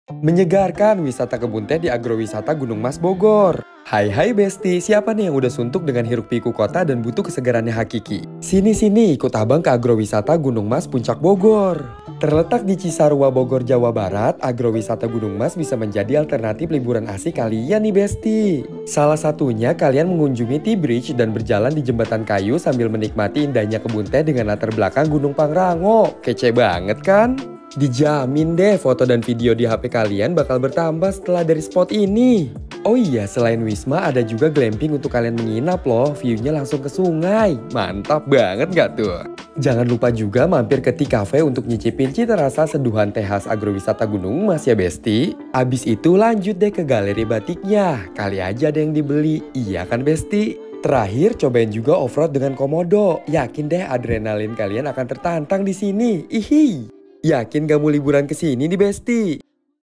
Menyegarkan wisata kebun teh di agrowisata Gunung Mas Bogor. Hai Besti, siapa nih yang udah suntuk dengan hiruk pikuk kota dan butuh kesegarannya hakiki? Sini ikut abang ke agrowisata Gunung Mas Puncak Bogor. Terletak di Cisarua Bogor, Jawa Barat, agrowisata Gunung Mas bisa menjadi alternatif liburan asik kalian nih Besti. Salah satunya kalian mengunjungi T-Bridge dan berjalan di jembatan kayu sambil menikmati indahnya kebun teh dengan latar belakang Gunung Pangrango. Kece banget kan? Dijamin deh foto dan video di HP kalian bakal bertambah setelah dari spot ini. Oh iya, selain Wisma ada juga glamping untuk kalian menginap loh. View-nya langsung ke sungai. Mantap banget gak tuh? Jangan lupa juga mampir ke Tea Cafe untuk nyicipin cita rasa seduhan teh khas agrowisata Gunung Mas ya Besti. Abis itu lanjut deh ke galeri batiknya. Kali aja ada yang dibeli. Iya kan Besti? Terakhir, cobain juga off-road dengan komodo. Yakin deh adrenalin kalian akan tertantang di sini. Ihi. Yakin gak mau liburan ke sini nih Besti?